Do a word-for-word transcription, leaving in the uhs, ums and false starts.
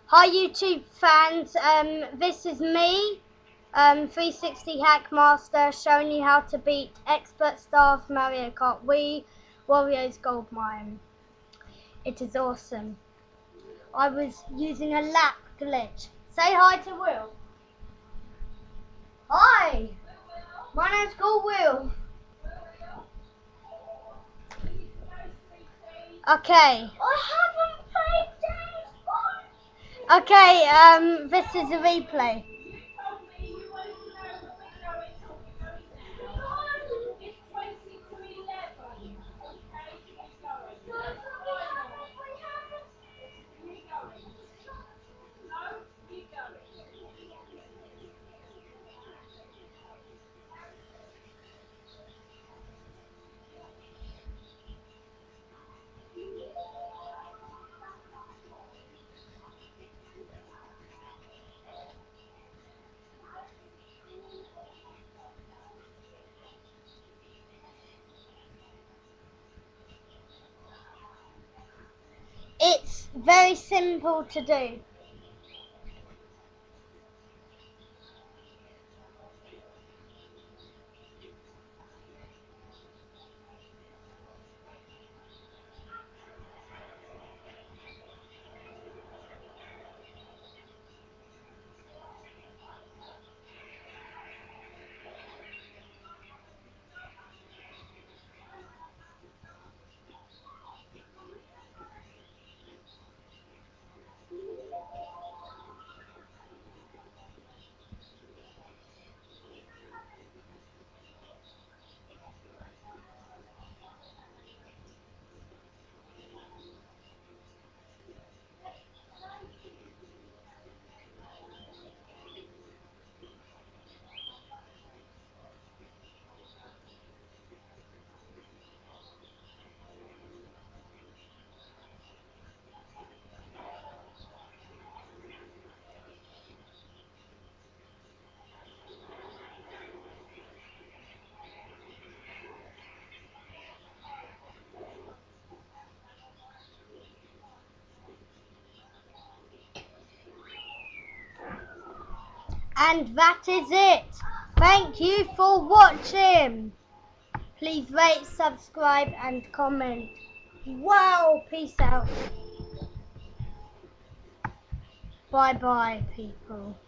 Hi YouTube fans, um, this is me, um, three sixty Hackmaster, showing you how to beat Expert Staff Mario Kart Wii Wario's Gold Mine. It is awesome. I was using a lap glitch. Say hi to Will. Hi, my name's called Will. Okay. I haven't played James Bond. Okay, um, this is a replay. It's very simple to do. And that is it. Thank you for watching. Please rate, subscribe and comment. Wow, peace out. Bye bye people.